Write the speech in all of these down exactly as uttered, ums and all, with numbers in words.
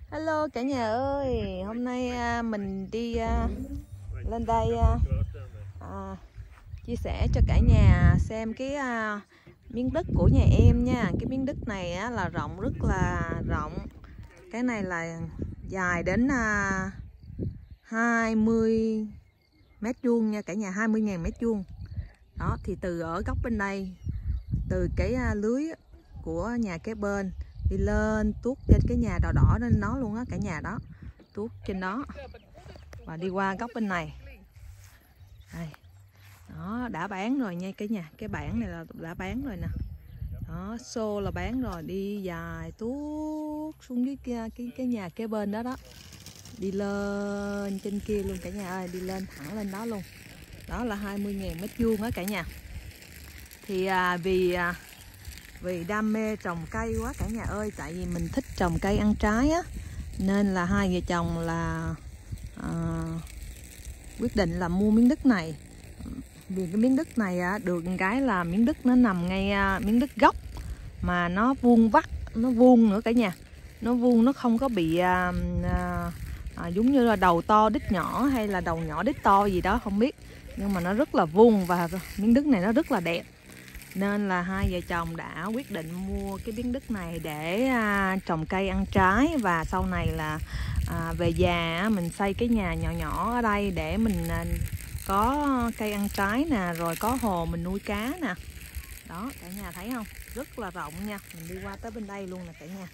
Hello cả nhà ơi, hôm nay à, mình đi à, lên đây à, à, chia sẻ cho cả nhà xem cái à, miếng đất của nhà em nha. Cái miếng đất này á, là rộng, rất là rộng. Cái này là dài đến à, hai mươi mét vuông nha cả nhà, hai mươi nghìn mét vuông. Đó thì từ ở góc bên đây, từ cái à, lưới của nhà kế bên đi lên tuốt trên cái nhà đỏ đỏ lên nó luôn á cả nhà, đó tuốt trên đó và đi qua góc bên này đây. Đó đã bán rồi nha cả nhà, cái bảng này là đã bán rồi nè, đó xô là bán rồi, đi dài tuốt xuống dưới kia cái cái nhà kế bên đó đó, đi lên trên kia luôn cả nhà ơi, đi lên thẳng lên đó luôn. Đó là hai mươi nghìn mét vuông á cả nhà. Thì à, vì à, vì đam mê trồng cây quá cả nhà ơi, tại vì mình thích trồng cây ăn trái á, nên là hai vợ chồng là à, quyết định là mua miếng đất này. Vì cái miếng đất này á, được cái là miếng đất nó nằm ngay à, miếng đất gốc mà nó vuông vắt, nó vuông nữa cả nhà, nó vuông, nó không có bị à, à, à, giống như là đầu to đít nhỏ hay là đầu nhỏ đít to gì đó không biết, nhưng mà nó rất là vuông và miếng đất này nó rất là đẹp. Nên là hai vợ chồng đã quyết định mua cái miếng đất này để à, trồng cây ăn trái, và sau này là à, về già mình xây cái nhà nhỏ nhỏ ở đây để mình à, có cây ăn trái nè, rồi có hồ mình nuôi cá nè. Đó cả nhà thấy không, rất là rộng nha. Mình đi qua tới bên đây luôn nè cả nhà.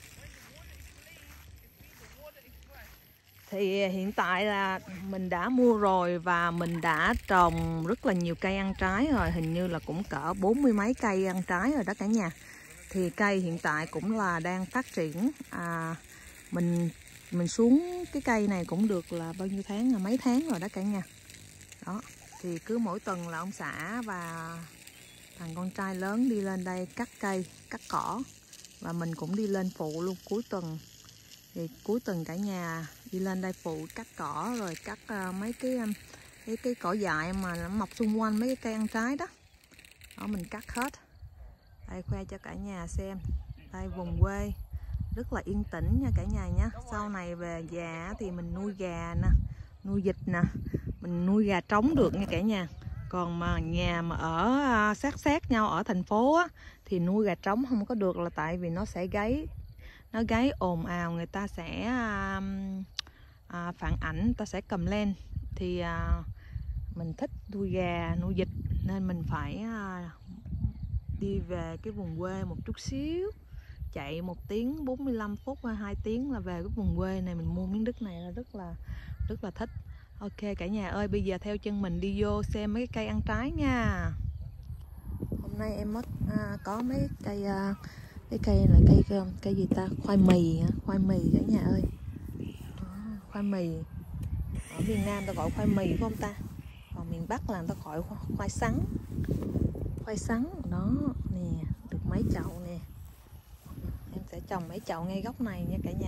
Thì hiện tại là mình đã mua rồi và mình đã trồng rất là nhiều cây ăn trái rồi, hình như là cũng cỡ bốn mươi mấy cây ăn trái rồi đó cả nhà. Thì cây hiện tại cũng là đang phát triển. À, mình mình xuống cái cây này cũng được là bao nhiêu tháng, là mấy tháng rồi đó cả nhà. Đó, thì cứ mỗi tuần là ông xã và thằng con trai lớn đi lên đây cắt cây, cắt cỏ, và mình cũng đi lên phụ luôn cuối tuần. Thì cuối tuần cả nhà đi lên đây phụ cắt cỏ, rồi cắt uh, mấy cái cái cái cỏ dại mà nó mọc xung quanh mấy cái cây ăn trái đó. Đó mình cắt hết. Đây khoe cho cả nhà xem. Đây vùng quê rất là yên tĩnh nha cả nhà nhé. Sau này về già thì mình nuôi gà nè, nuôi vịt nè, mình nuôi gà trống được nha cả nhà. Còn mà nhà mà ở uh, sát sát nhau ở thành phố á, thì nuôi gà trống không có được, là tại vì nó sẽ gáy. Nó gáy ồn ào, người ta sẽ à, à, phản ảnh, người ta sẽ cầm lên. Thì à, mình thích nuôi gà, nuôi vịt, nên mình phải à, đi về cái vùng quê một chút xíu, chạy một tiếng bốn mươi lăm phút hay hai tiếng là về cái vùng quê này. Mình mua miếng đất này là rất là rất là thích. Ok cả nhà ơi, bây giờ theo chân mình đi vô xem mấy cái cây ăn trái nha. Hôm nay em mất à, có mấy cây à, cái cây là cây cây gì ta, khoai mì hả? Khoai mì cả nhà ơi. Đó, khoai mì ở miền Nam ta gọi khoai mì phải không ta, còn miền Bắc là ta gọi khoai sắn. Khoai sắn đó nè, được mấy chậu nè. Em sẽ trồng mấy chậu ngay góc này nha cả nhà.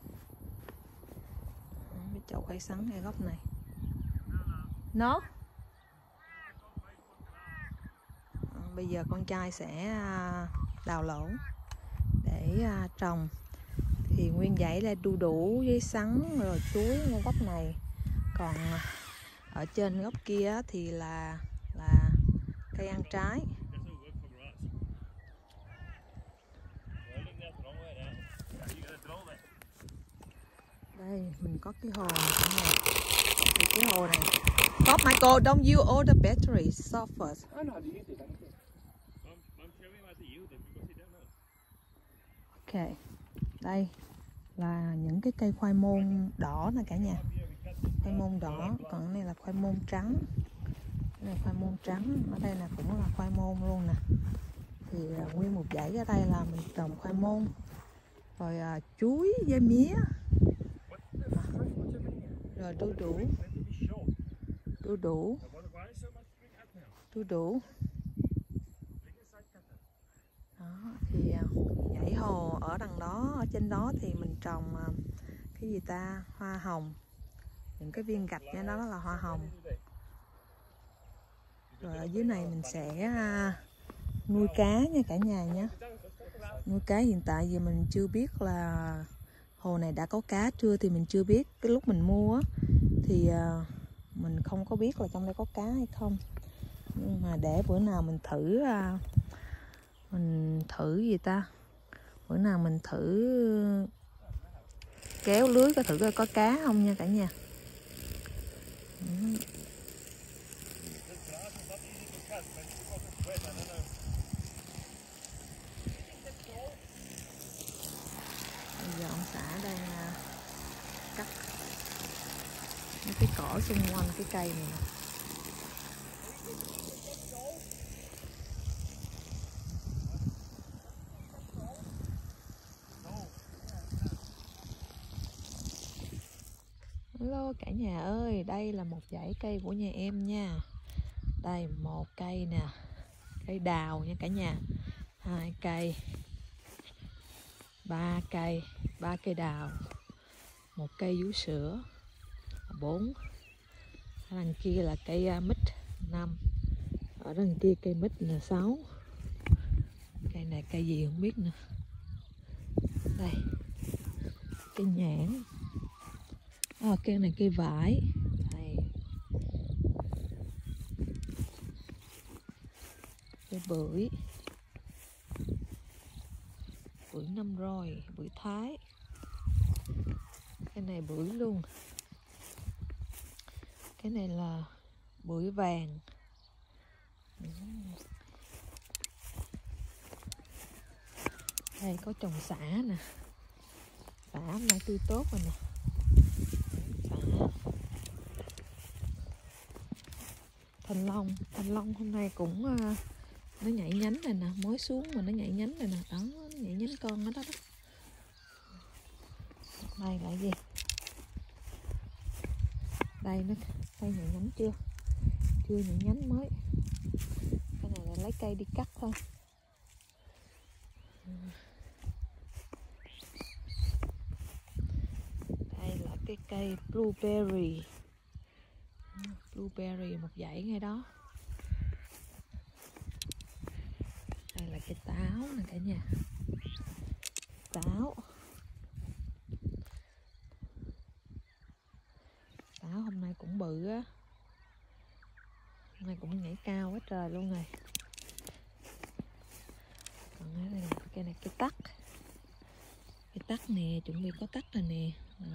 Mấy chậu khoai sắn ngay góc này. Nó bây giờ con trai sẽ đào lỗ để trồng. Thì nguyên dãy là đu đủ với sắn rồi chuối ngay góc này. Còn ở trên góc kia thì là là cây ăn trái. Đây mình có cái hồ này. Thì cái hồ này. Stop Michael, don't you all the batteries stop first. Ok. Đây là những cái cây khoai môn đỏ nè cả nhà. Khoai môn đỏ, còn cái này là khoai môn trắng. Cái này khoai môn trắng, ở đây là cũng là khoai môn luôn nè. Thì uh, nguyên một dãy ở đây là mình trồng khoai môn. Rồi uh, chuối với mía. À, rồi đu đủ. Đu đủ. Đu đủ. Đó, thì uh, dãy hồ ở đằng đó, ở trên đó thì mình trồng uh, cái gì ta, hoa hồng. Những cái viên gạch đó, đó là hoa hồng. Rồi ở dưới này mình sẽ uh, nuôi cá nha cả nhà nhé. Nuôi cá hiện tại giờ mình chưa biết là hồ này đã có cá chưa thì mình chưa biết. Cái lúc mình mua á, thì uh, mình không có biết là trong đây có cá hay không. Nhưng mà để bữa nào mình thử uh, mình thử gì ta bữa nào mình thử kéo lưới có thử coi có cá không nha cả nhà. Ừ. Bây giờ ông xã đang uh, cắt mấy cái cỏ xung quanh cái cây này nè. Hello cả nhà ơi, đây là một dãy cây của nhà em nha. Đây một cây nè, cây đào nha cả nhà. Hai cây, ba cây, ba cây đào, một cây vú sữa, bốn. Ở đằng kia là cây mít, năm. Ở đằng kia cây mít là sáu. Cây này cây gì không biết nữa. Đây, cây nhãn. À, cây này cây vải. Đây. Cây bưởi. Bưởi năm rồi, bưởi Thái. Cái này bưởi luôn. Cái này là bưởi vàng. Đây có trồng sả nè. Sả hôm nay tươi tốt rồi nè. Sả. Thanh long, thanh long hôm nay cũng uh, nó nhảy nhánh này nè, mới xuống mà nó nhảy nhánh này nè, đó, nó nhảy nhánh con ở đó đó. Đây là gì? Đây nó cây nhảy nhánh chưa? Chưa nhảy nhánh mới. Cái này là lấy cây đi cắt thôi. Đây là cái cây blueberry. Blueberry một dãy ngay đó. Đây là cây táo nè cả nhà. Táo. Táo hôm nay cũng bự á. Hôm nay cũng nhảy cao quá trời luôn này. Còn đây là cây này cây tắc. Cây tắc nè, chuẩn bị có tắc rồi nè. Đó.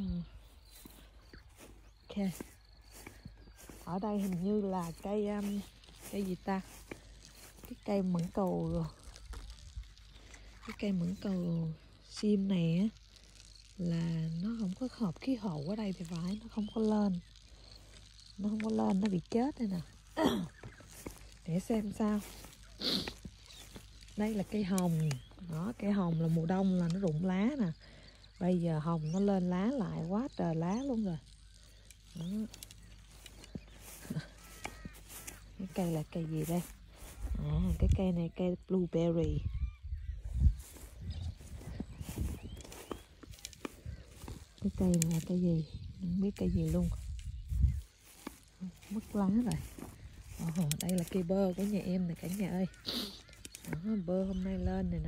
Ok. Ở đây hình như là cây um, cây gì ta? Cái cây mận cầu rồi. Cái cây mận cầu sim này á là nó không có hợp khí hậu ở đây thì phải, nó không có lên. Nó không có lên, nó bị chết đây nè. Để xem sao. Đây là cây hồng. Đó, cây hồng là mùa đông là nó rụng lá nè. Bây giờ hồng nó lên lá lại quá trời lá luôn rồi. Đó. Cái cây là cây gì đây? À, cái cây này cây blueberry. Cái cây này là cây gì? Không biết cây gì luôn. Mất lá rồi. Ồ, đây là cây bơ của nhà em nè cả nhà ơi. Đó, bơ hôm nay lên này nè.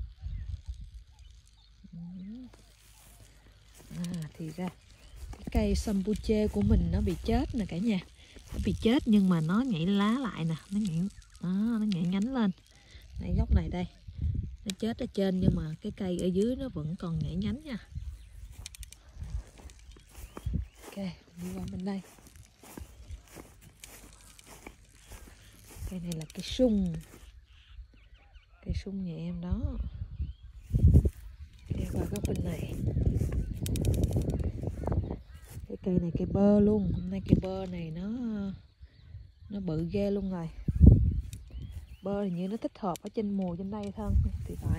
À, thì ra cái cây sambuche của mình nó bị chết nè cả nhà. Nó bị chết nhưng mà nó nhảy lá lại nè. Nó nhảy, đó, nó nhảy nhánh lên. Đây góc này đây. Nó chết ở trên nhưng mà cái cây ở dưới nó vẫn còn nhảy nhánh nha. Ok, đi qua bên đây. Cây này là cây sung. Cây sung nhà em đó. Đi qua góc bên này. Cái cây này cây bơ luôn. Hôm nay cây bơ này nó nó bự ghê luôn rồi. Bơ hình như nó thích hợp ở trên mùa trên đây hơn thì phải.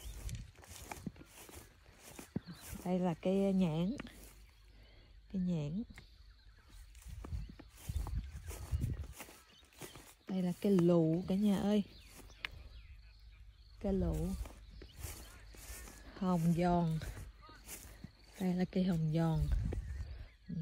Đây là cây nhãn. Cây nhãn. Đây là cây lụ cả nhà ơi. Cây lụ. Hồng giòn. Đây là cây hồng giòn. Ừ.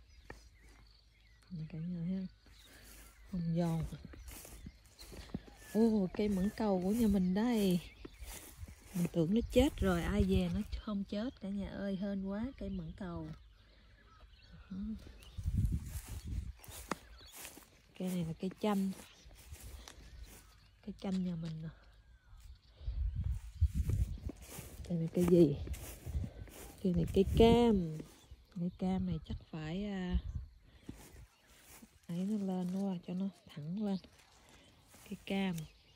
Cả nhà ha. Hồng giòn. Ồ, cây mãng cầu của nhà mình đây. Mình tưởng nó chết rồi, ai về nó không chết cả nhà ơi, hên quá. Cây mãng cầu. Cây này là cây chanh. Cây chanh nhà mình nè. Cây này cây gì? Cây này cây cam. Cây cam này chắc phải à, ấy nó lên quá cho nó thẳng lên. Cây cam.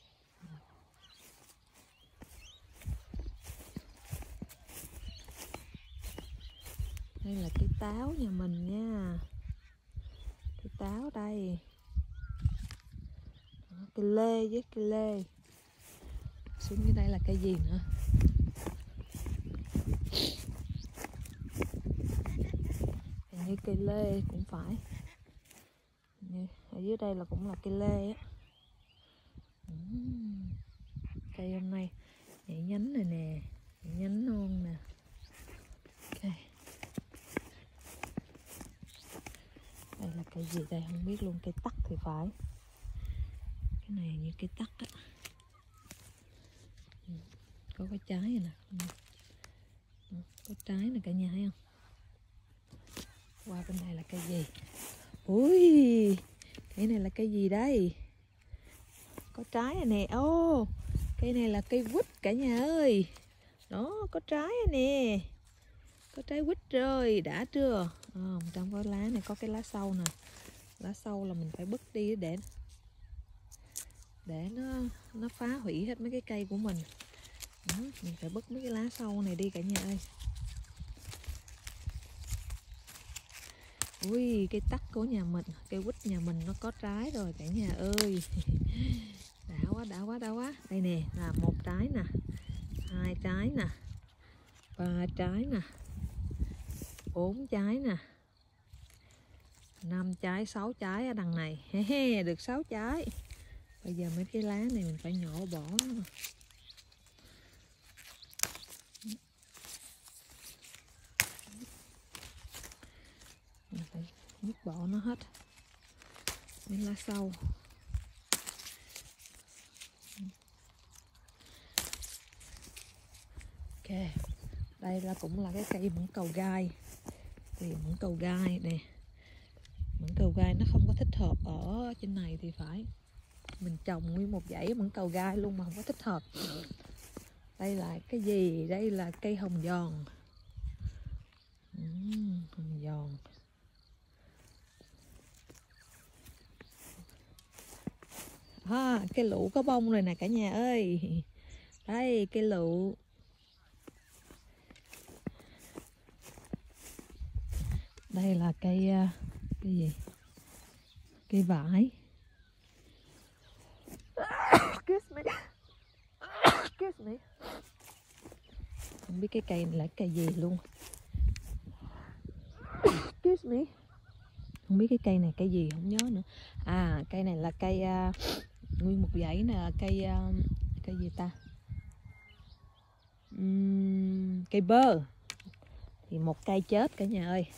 Đây là cây táo nhà mình nha. Cây táo đây. Đó, cây lê với cây lê. Xuống dưới đây là cây gì nữa? Hình như cây lê cũng phải. Ở dưới đây là cũng là cây lê á. Uhm. Cây hôm nay nhảy nhánh này nè, nhảy nhánh non nè. Ok. Đây là cây gì đây không biết luôn, cây tắc thì phải. Cái này như cây tắc á. Có cái trái này nè. Có trái nè cả nhà thấy không? Qua bên này là cây gì? Ui, cây này là cây gì đây? Có trái này nè. Ô, cây này là cây quýt cả nhà ơi. Đó, có trái nè. Có trái quýt rồi, đã chưa? À, trong cái lá này có cái lá sâu nè. Lá sâu là mình phải bứt đi để để nó nó phá hủy hết mấy cái cây của mình. Đó, mình phải bứt mấy cái lá sâu này đi cả nhà ơi. Ui, cây tắc của nhà mình, cây quýt nhà mình nó có trái rồi cả nhà ơi. Đã quá, đã quá, đã quá. Đây nè, là một trái nè, hai trái nè, ba trái nè, bốn trái nè, năm trái, sáu trái ở đằng này. He he, được sáu trái. Bây giờ mấy cái lá này mình phải nhổ bỏ nó. Mình phải nhúc bỏ nó hết mấy lá sâu. Ok, đây là cũng là cái cây mãng cầu gai. Thì mãng cầu gai nè, mãng cầu gai nó không có thích hợp ở trên này thì phải. Mình trồng nguyên một dãy mãng cầu gai luôn mà không có thích hợp. Đây là cái gì? Đây là cây hồng giòn. uhm, Hồng giòn. À, cây lựu có bông rồi nè cả nhà ơi. Đây cây lựu. Đây là cây cái gì? Cây vải. Excuse me. Excuse me. Không biết cái cây này là cây gì luôn. Excuse me. Không biết cái cây này cây gì không nhớ nữa. À, cây này là cây uh, nguyên một dãy nè, cây uh, cây gì ta? Uhm, cây bơ. Thì một cây chết cả nhà ơi.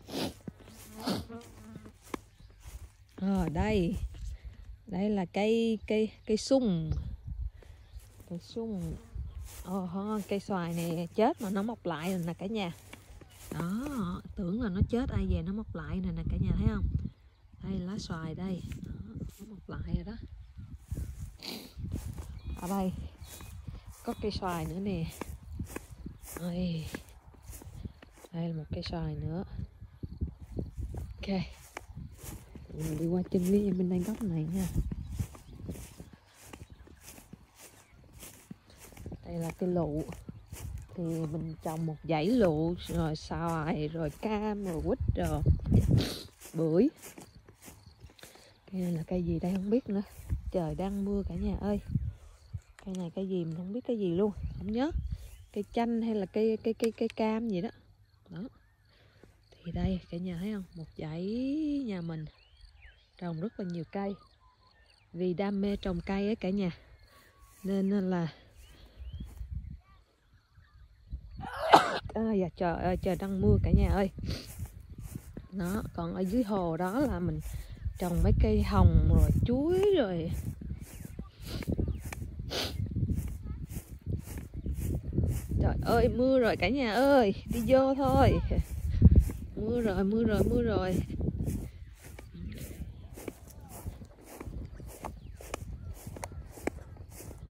À, đây. Đây là cây cây cây sung. Cây sung. Ồ, cây xoài này chết mà nó mọc lại rồi nè cả nhà. Đó, tưởng là nó chết ai về nó mọc lại nè nè cả nhà thấy không? Đây lá xoài đây. Đó, nó mọc lại rồi đó. Ở đây có cây xoài nữa nè. Đây, đây là một cây xoài nữa. Ok, mình đi qua chân lý bên đây góc này nha. Đây là cây lựu. Thì mình trồng một dãy lựu, rồi xoài, rồi cam, rồi quýt, rồi bưởi. Cây này là cây gì đây không biết nữa. Trời đang mưa cả nhà ơi. Cây này cây gì mình không biết cái gì luôn, không nhớ. Cây chanh hay là cây cây cây cây cam gì đó. Đó. Thì đây cả nhà thấy không? Một dãy nhà mình trồng rất là nhiều cây. Vì đam mê trồng cây ấy cả nhà. Nên là à, dạ, trời ơi trời đang mưa cả nhà ơi. Đó, còn ở dưới hồ đó là mình trồng mấy cây hồng rồi chuối rồi ơi mưa rồi cả nhà ơi, đi vô thôi. Mưa rồi, mưa rồi, mưa rồi.